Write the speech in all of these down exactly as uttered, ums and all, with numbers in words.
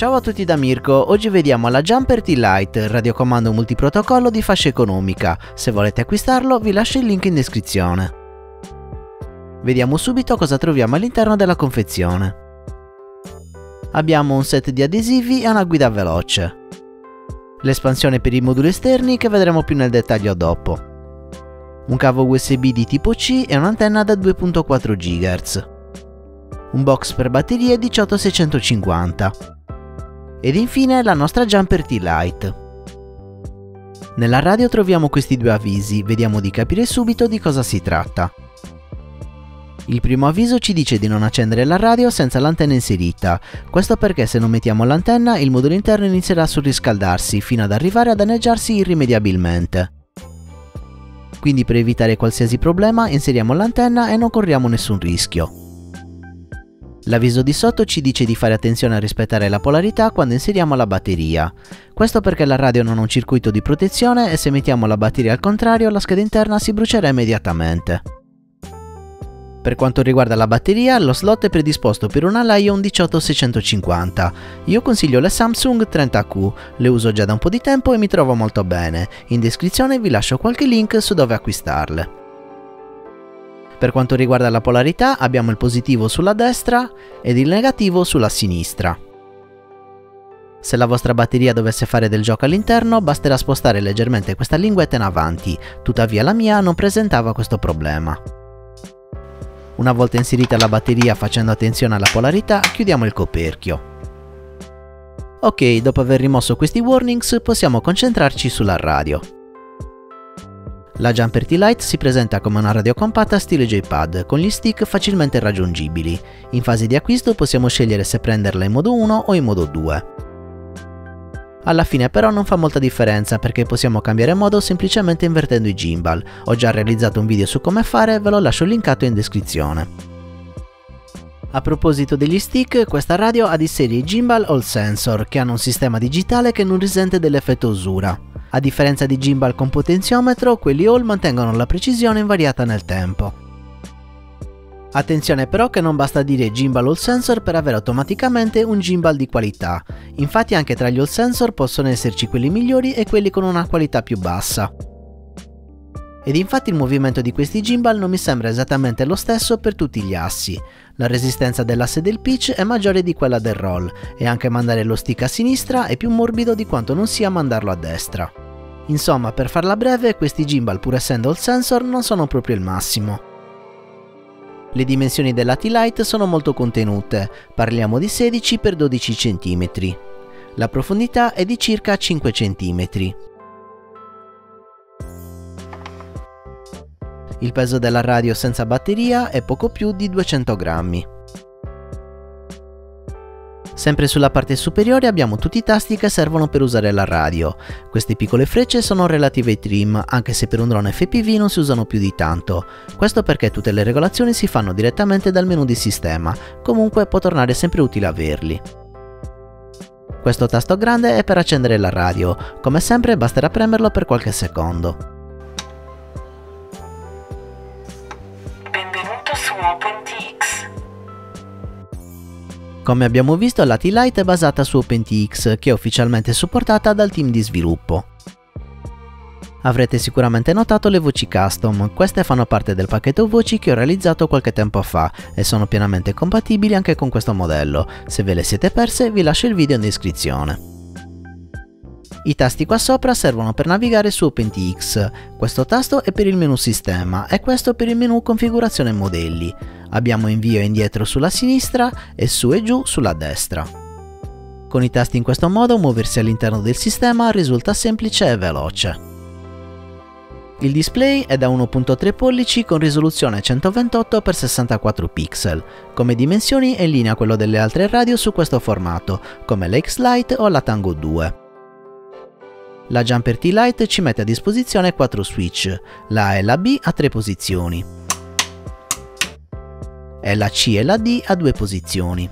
Ciao a tutti da Mirko, oggi vediamo la Jumper T-Lite, radiocomando multiprotocollo di fascia economica. Se volete acquistarlo vi lascio il link in descrizione. Vediamo subito cosa troviamo all'interno della confezione. Abbiamo un set di adesivi e una guida veloce. L'espansione per i moduli esterni che vedremo più nel dettaglio dopo. Un cavo U S B di tipo C e un'antenna da due virgola quattro gigahertz. Un box per batterie diciotto seicentocinquanta. Ed infine la nostra Jumper T-Lite. Nella radio troviamo questi due avvisi, vediamo di capire subito di cosa si tratta. Il primo avviso ci dice di non accendere la radio senza l'antenna inserita, questo perché se non mettiamo l'antenna il modulo interno inizierà a surriscaldarsi fino ad arrivare a danneggiarsi irrimediabilmente. Quindi per evitare qualsiasi problema inseriamo l'antenna e non corriamo nessun rischio. L'avviso di sotto ci dice di fare attenzione a rispettare la polarità quando inseriamo la batteria. Questo perché la radio non ha un circuito di protezione e se mettiamo la batteria al contrario la scheda interna si brucerà immediatamente. Per quanto riguarda la batteria, lo slot è predisposto per una Lion diciotto seicentocinquanta. Io consiglio le Samsung trenta Q, le uso già da un po' di tempo e mi trovo molto bene. In descrizione vi lascio qualche link su dove acquistarle. Per quanto riguarda la polarità abbiamo il positivo sulla destra ed il negativo sulla sinistra. Se la vostra batteria dovesse fare del gioco all'interno basterà spostare leggermente questa linguetta in avanti, tuttavia la mia non presentava questo problema. Una volta inserita la batteria facendo attenzione alla polarità chiudiamo il coperchio. Ok, dopo aver rimosso questi warnings possiamo concentrarci sulla radio. La Jumper T-Lite si presenta come una radio compatta stile J-Pad, con gli stick facilmente raggiungibili. In fase di acquisto possiamo scegliere se prenderla in modo uno o in modo due. Alla fine però non fa molta differenza perché possiamo cambiare modo semplicemente invertendo i gimbal. Ho già realizzato un video su come fare, ve lo lascio linkato in descrizione. A proposito degli stick, questa radio ha di serie i gimbal Hall Sensor, che hanno un sistema digitale che non risente dell'effetto usura. A differenza di gimbal con potenziometro, quelli Hall mantengono la precisione invariata nel tempo. Attenzione però che non basta dire gimbal Hall Sensor per avere automaticamente un gimbal di qualità, infatti anche tra gli Hall Sensor possono esserci quelli migliori e quelli con una qualità più bassa. Ed infatti il movimento di questi gimbal non mi sembra esattamente lo stesso per tutti gli assi. La resistenza dell'asse del pitch è maggiore di quella del roll e anche mandare lo stick a sinistra è più morbido di quanto non sia mandarlo a destra. Insomma, per farla breve, questi gimbal pur essendo Hall Sensor non sono proprio il massimo. Le dimensioni della T-Lite sono molto contenute, parliamo di sedici per dodici centimetri. La profondità è di circa cinque centimetri. Il peso della radio senza batteria è poco più di duecento grammi. Sempre sulla parte superiore abbiamo tutti i tasti che servono per usare la radio. Queste piccole frecce sono relative ai trim, anche se per un drone F P V non si usano più di tanto. Questo perché tutte le regolazioni si fanno direttamente dal menu di sistema, comunque può tornare sempre utile averli. Questo tasto grande è per accendere la radio, come sempre basterà premerlo per qualche secondo. Benvenuto su OpenTX. Come abbiamo visto, la T-Lite è basata su OpenTX, che è ufficialmente supportata dal team di sviluppo. Avrete sicuramente notato le voci custom, queste fanno parte del pacchetto voci che ho realizzato qualche tempo fa e sono pienamente compatibili anche con questo modello. Se ve le siete perse vi lascio il video in descrizione. I tasti qua sopra servono per navigare su OpenTX, questo tasto è per il menu sistema e questo per il menu configurazione modelli. Abbiamo invio e indietro sulla sinistra e su e giù sulla destra. Con i tasti in questo modo muoversi all'interno del sistema risulta semplice e veloce. Il display è da uno virgola tre pollici con risoluzione centoventotto per sessantaquattro pixel. Come dimensioni è in linea quello delle altre radio su questo formato, come la X-Lite o la Tango due. La Jumper T-Lite ci mette a disposizione quattro switch, la A e la B a tre posizioni, e la C e la D a due posizioni.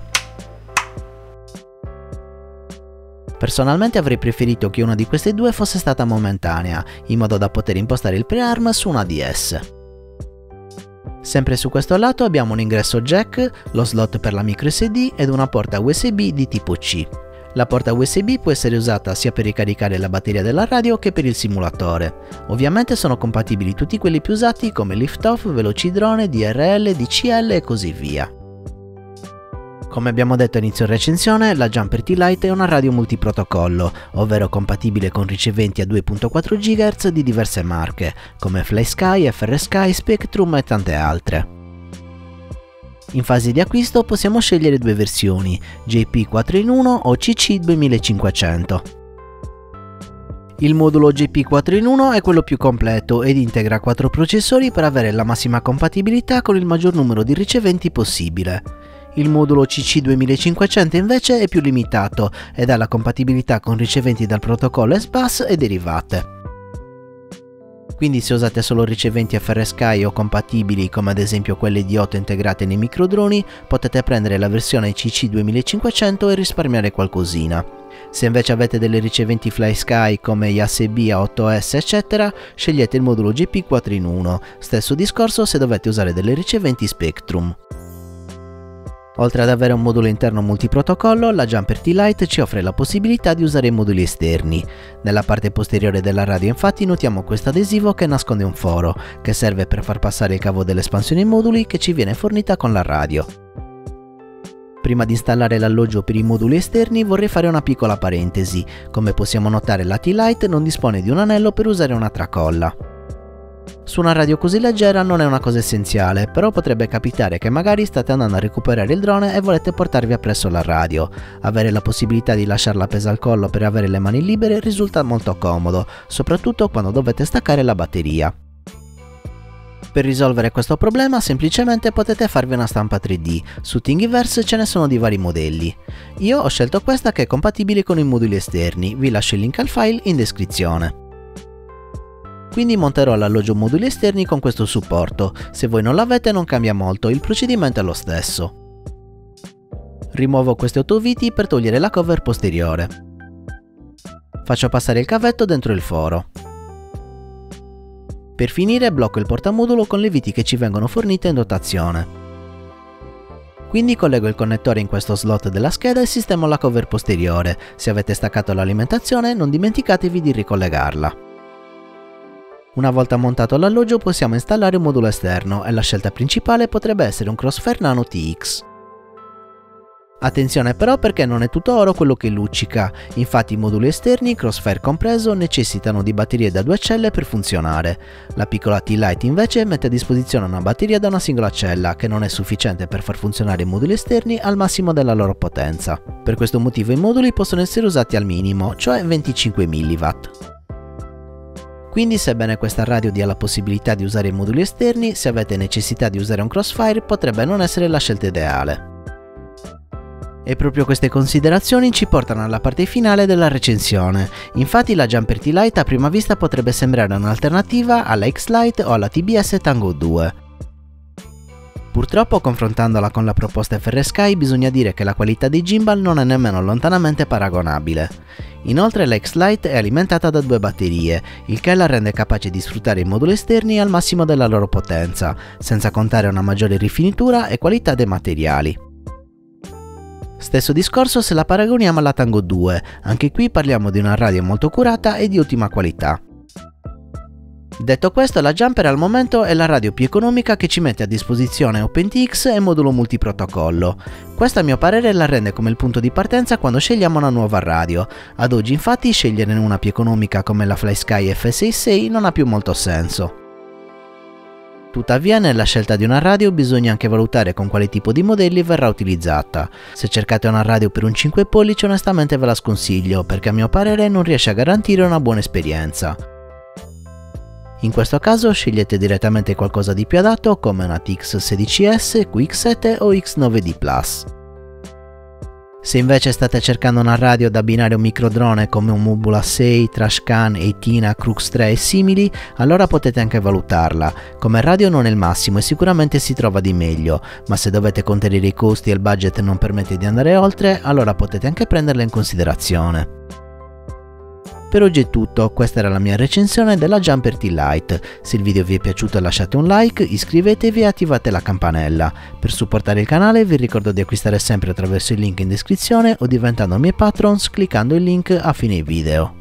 Personalmente avrei preferito che una di queste due fosse stata momentanea, in modo da poter impostare il prearm su una D S. Sempre su questo lato abbiamo un ingresso jack, lo slot per la micro S D ed una porta U S B di tipo C. La porta U S B può essere usata sia per ricaricare la batteria della radio che per il simulatore. Ovviamente sono compatibili tutti quelli più usati come Liftoff, Velocidrone, D R L, D C L e così via. Come abbiamo detto a inizio recensione, la Jumper T-Lite è una radio multiprotocollo, ovvero compatibile con riceventi a due virgola quattro gigahertz di diverse marche, come FlySky, F R Sky, Spectrum e tante altre. In fase di acquisto possiamo scegliere due versioni, J P quattro in uno o C C duemilacinquecento. Il modulo J P quattro in uno è quello più completo ed integra quattro processori per avere la massima compatibilità con il maggior numero di riceventi possibile. Il modulo C C duemilacinquecento invece è più limitato ed ha la compatibilità con riceventi dal protocollo S-Bus e derivate. Quindi se usate solo riceventi F R Sky o compatibili come ad esempio quelle di otto integrate nei microdroni, potete prendere la versione C C duemilacinquecento e risparmiare qualcosina. Se invece avete delle riceventi FlySky come I A S B, A otto S eccetera, scegliete il modulo J P quattro in uno, stesso discorso se dovete usare delle riceventi Spectrum. Oltre ad avere un modulo interno multiprotocollo, la Jumper T-Lite ci offre la possibilità di usare i moduli esterni. Nella parte posteriore della radio infatti notiamo questo adesivo che nasconde un foro, che serve per far passare il cavo dell'espansione ai moduli che ci viene fornita con la radio. Prima di installare l'alloggio per i moduli esterni vorrei fare una piccola parentesi. Come possiamo notare la T-Lite non dispone di un anello per usare una tracolla. Su una radio così leggera non è una cosa essenziale, però potrebbe capitare che magari state andando a recuperare il drone e volete portarvi appresso la radio. Avere la possibilità di lasciarla appesa al collo per avere le mani libere risulta molto comodo, soprattutto quando dovete staccare la batteria. Per risolvere questo problema semplicemente potete farvi una stampa tre D, su Thingiverse ce ne sono di vari modelli. Io ho scelto questa che è compatibile con i moduli esterni, vi lascio il link al file in descrizione. Quindi monterò l'alloggio moduli esterni con questo supporto, se voi non l'avete non cambia molto, il procedimento è lo stesso. Rimuovo questi otto viti per togliere la cover posteriore. Faccio passare il cavetto dentro il foro. Per finire blocco il portamodulo con le viti che ci vengono fornite in dotazione. Quindi collego il connettore in questo slot della scheda e sistemo la cover posteriore. Se avete staccato l'alimentazione non dimenticatevi di ricollegarla. Una volta montato l'alloggio possiamo installare un modulo esterno e la scelta principale potrebbe essere un Crossfire Nano T X. Attenzione però perché non è tutto oro quello che luccica, infatti i moduli esterni, Crossfire compreso, necessitano di batterie da due celle per funzionare. La piccola T-Lite invece mette a disposizione una batteria da una singola cella che non è sufficiente per far funzionare i moduli esterni al massimo della loro potenza. Per questo motivo i moduli possono essere usati al minimo, cioè venticinque milliwatt. Quindi sebbene questa radio dia la possibilità di usare i moduli esterni, se avete necessità di usare un Crossfire potrebbe non essere la scelta ideale. E proprio queste considerazioni ci portano alla parte finale della recensione. Infatti la Jumper T-Lite a prima vista potrebbe sembrare un'alternativa alla X-Lite o alla T B S Tango due. Purtroppo confrontandola con la proposta F R Sky bisogna dire che la qualità dei gimbal non è nemmeno lontanamente paragonabile. Inoltre la X-Lite è alimentata da due batterie, il che la rende capace di sfruttare i moduli esterni al massimo della loro potenza, senza contare una maggiore rifinitura e qualità dei materiali. Stesso discorso se la paragoniamo alla Tango due, anche qui parliamo di una radio molto curata e di ottima qualità. Detto questo, la Jumper al momento è la radio più economica che ci mette a disposizione OpenTX e modulo multiprotocollo. Questo a mio parere la rende come il punto di partenza quando scegliamo una nuova radio. Ad oggi infatti sceglierne una più economica come la FlySky F sessantasei non ha più molto senso. Tuttavia nella scelta di una radio bisogna anche valutare con quale tipo di modelli verrà utilizzata. Se cercate una radio per un cinque pollici onestamente ve la sconsiglio perché a mio parere non riesce a garantire una buona esperienza. In questo caso scegliete direttamente qualcosa di più adatto come una T X sedici S, Q X sette o X nove D plus. Se invece state cercando una radio da abbinare a un microdrone come un Mobula sei, Trashcan, Eitina, Crux tre e simili, allora potete anche valutarla. Come radio non è il massimo e sicuramente si trova di meglio, ma se dovete contenere i costi e il budget non permette di andare oltre, allora potete anche prenderla in considerazione. Per oggi è tutto, questa era la mia recensione della Jumper Tea Lite. Se il video vi è piaciuto lasciate un like, iscrivetevi e attivate la campanella. Per supportare il canale vi ricordo di acquistare sempre attraverso il link in descrizione o diventando miei patrons cliccando il link a fine video.